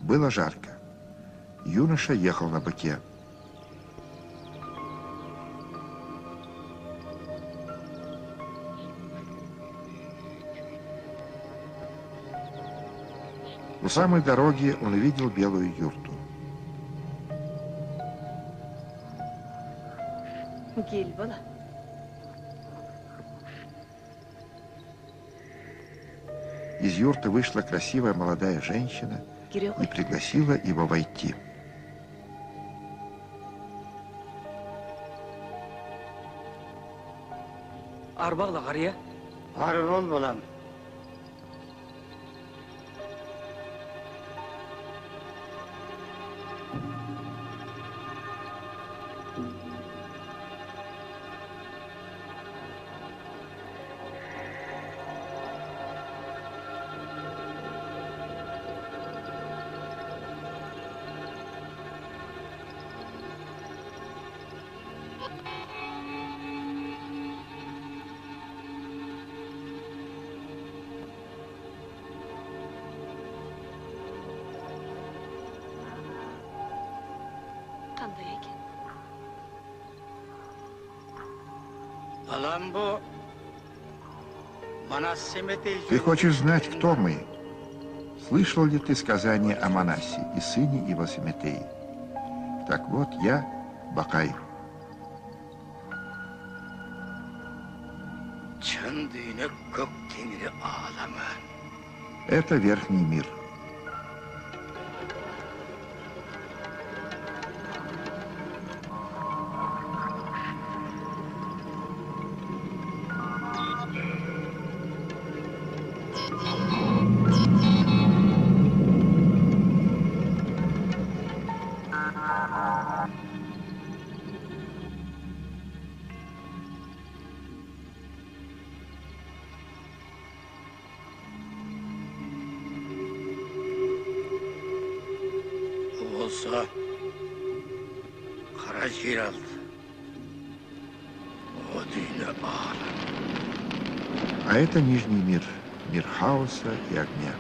Было жарко. Юноша ехал на быке. У самой дороги он увидел белую юрту. Из юрты вышла красивая молодая женщина и пригласила его войти. Ты хочешь знать, кто мы? Слышал ли ты сказание о Манасе и сыне его Семетеи? Так вот, я Бакай. Это верхний мир. А это нижний мир, мир хаоса и огня.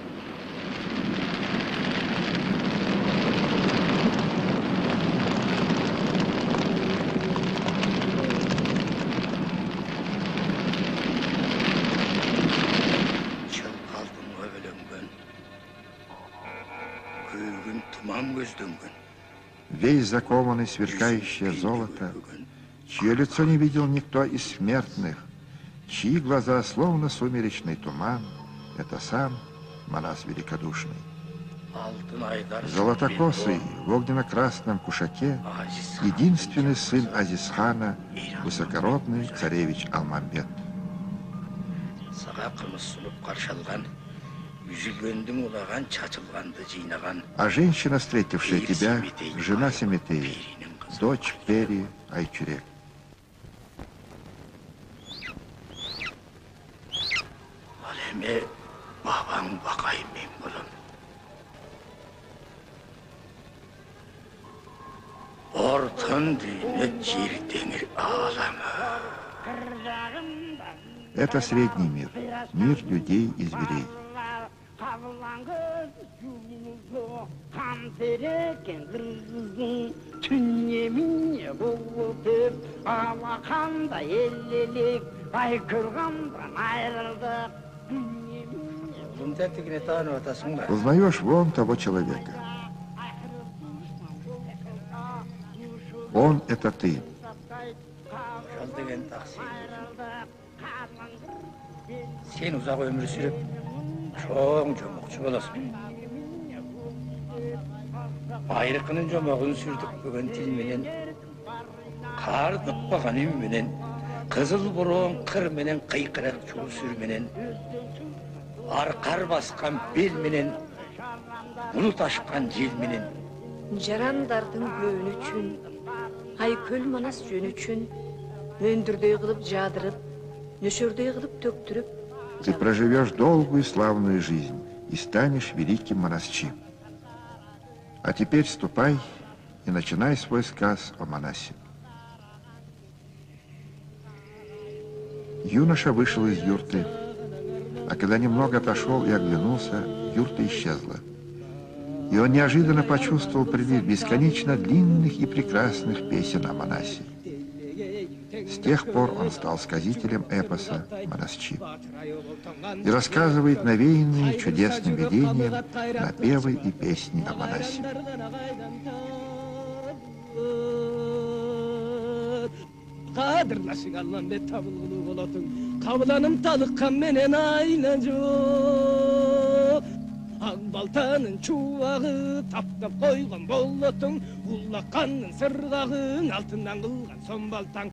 Весь закованный в сверкающее золото, чье лицо не видел никто из смертных, чьи глаза словно сумеречный туман, это сам Манас Великодушный. Золотокосый в огненно-красном кушаке, единственный сын Азизхана, высокородный царевич Алмамбет. А женщина, встретившая тебя, жена Семетеи, дочь Пери Айчурек. Это средний мир, мир людей и зверей. Узнаешь вон того человека. Он — это ты. Sen uzak ömür sürüp çok çomukçu olasın. Ayrıkının çomuğunu sürdük bugün tilmenen, kar dıkbagan ümmenen, kızıl burun kırmenen, kıykırak çoğu sürmenen, arkar baskan belmenen, bulut aşkan jelmenen. Жарандардын көөн үчүн, ай көл манас жөн үчүн, өндүрдөй кылып жадырып, нөшөрдөй кылып төктүрүп. Ты проживешь долгую и славную жизнь и станешь великим монасчи. А теперь ступай и начинай свой сказ о Манасе. Юноша вышел из юрты, а когда немного отошел и оглянулся, юрта исчезла. И он неожиданно почувствовал прилив бесконечно длинных и прекрасных песен о Манасе. С тех пор он стал сказителем эпоса «Манасчи» и рассказывает навеянные чудесным видением напевы и песни о Манасе. Qadırlaşın Allah'ın be tabılgılı olatın Kablanım talıkkan menen aylancı Akbaltanın çuvağı Tap-tap koygan bolotun Ullakkanın sırgağın Altından kılgan son baltan